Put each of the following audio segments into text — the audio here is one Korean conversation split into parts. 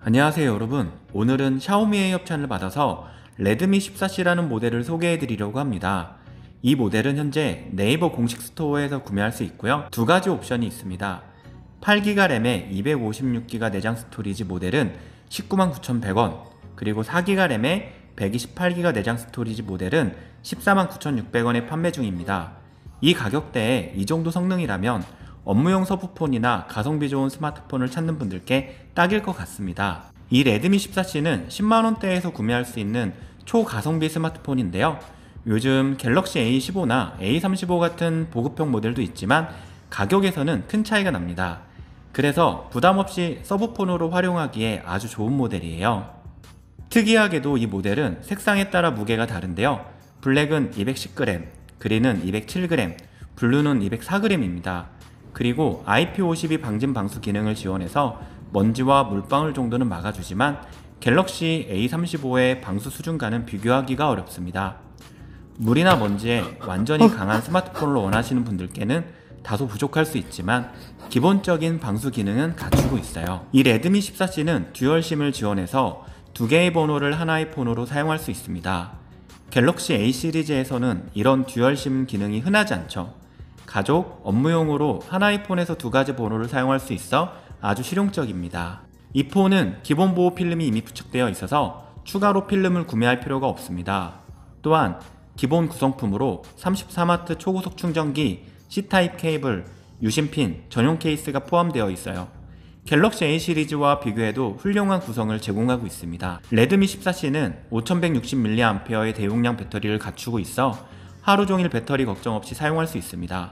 안녕하세요 여러분. 오늘은 샤오미의 협찬을 받아서 레드미 14C라는 모델을 소개해 드리려고 합니다. 이 모델은 현재 네이버 공식 스토어에서 구매할 수 있고요. 두 가지 옵션이 있습니다. 8GB 램에 256GB 내장 스토리지 모델은 199,100원, 그리고 4GB 램에 128GB 내장 스토리지 모델은 149,600원에 판매 중입니다. 이 가격대에 이 정도 성능이라면 업무용 서브폰이나 가성비 좋은 스마트폰을 찾는 분들께 딱일 것 같습니다. 이 레드미 14C는 10만원대에서 구매할 수 있는 초가성비 스마트폰인데요. 요즘 갤럭시 A15나 A35 같은 보급형 모델도 있지만 가격에서는 큰 차이가 납니다. 그래서 부담없이 서브폰으로 활용하기에 아주 좋은 모델이에요. 특이하게도 이 모델은 색상에 따라 무게가 다른데요. 블랙은 210g, 그린은 207g, 블루는 204g입니다. 그리고 IP52 방진 방수 기능을 지원해서 먼지와 물방울 정도는 막아주지만 갤럭시 A35의 방수 수준과는 비교하기가 어렵습니다. 물이나 먼지에 완전히 강한 스마트폰을 원하시는 분들께는 다소 부족할 수 있지만 기본적인 방수 기능은 갖추고 있어요. 이 레드미 14C는 듀얼심을 지원해서 두 개의 번호를 하나의 폰으로 사용할 수 있습니다. 갤럭시 A 시리즈에서는 이런 듀얼심 기능이 흔하지 않죠. 가족, 업무용으로 하나의 폰에서 두 가지 번호를 사용할 수 있어 아주 실용적입니다. 이 폰은 기본 보호 필름이 이미 부착되어 있어서 추가로 필름을 구매할 필요가 없습니다. 또한 기본 구성품으로 34W 초고속 충전기, C타입 케이블, 유심핀, 전용 케이스가 포함되어 있어요. 갤럭시 A 시리즈와 비교해도 훌륭한 구성을 제공하고 있습니다. 레드미 14C는 5160mAh의 대용량 배터리를 갖추고 있어 하루 종일 배터리 걱정 없이 사용할 수 있습니다.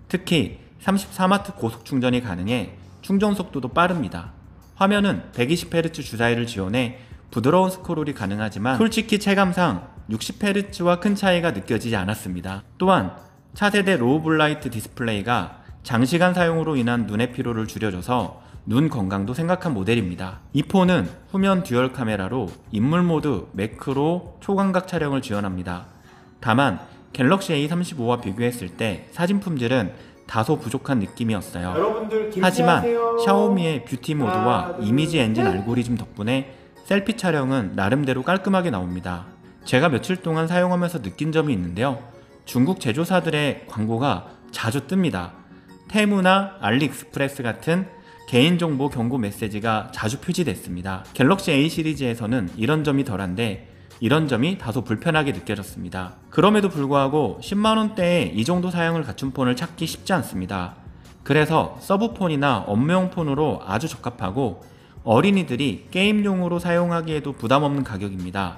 특히 34W 고속 충전이 가능해 충전 속도도 빠릅니다. 화면은 120Hz 주사위를 지원해 부드러운 스크롤이 가능하지만 솔직히 체감상 60Hz와 큰 차이가 느껴지지 않았습니다. 또한 차세대 로우 블라이트 디스플레이가 장시간 사용으로 인한 눈의 피로를 줄여줘서 눈 건강도 생각한 모델입니다. 이 폰은 후면 듀얼 카메라로 인물 모드, 매크로, 초광각 촬영을 지원합니다. 다만 갤럭시 A35와 비교했을 때 사진 품질은 다소 부족한 느낌이었어요. 하지만 샤오미의 뷰티 모드와 이미지 엔진 알고리즘 덕분에 셀피 촬영은 나름대로 깔끔하게 나옵니다. 제가 며칠 동안 사용하면서 느낀 점이 있는데요. 중국 제조사들의 광고가 자주 뜹니다. 테무나 알리익스프레스 같은 개인정보 경고 메시지가 자주 표지됐습니다. 갤럭시 A 시리즈에서는 이런 점이 덜한데 이런 점이 다소 불편하게 느껴졌습니다. 그럼에도 불구하고 10만원대에 이 정도 사양을 갖춘 폰을 찾기 쉽지 않습니다. 그래서 서브폰이나 업무용 폰으로 아주 적합하고 어린이들이 게임용으로 사용하기에도 부담없는 가격입니다.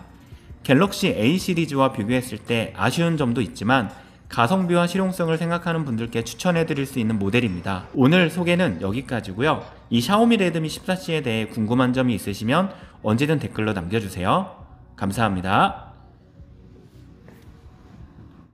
갤럭시 A 시리즈와 비교했을 때 아쉬운 점도 있지만 가성비와 실용성을 생각하는 분들께 추천해드릴 수 있는 모델입니다. 오늘 소개는 여기까지고요. 이 샤오미 레드미 14C에 대해 궁금한 점이 있으시면 언제든 댓글로 남겨주세요. 감사합니다.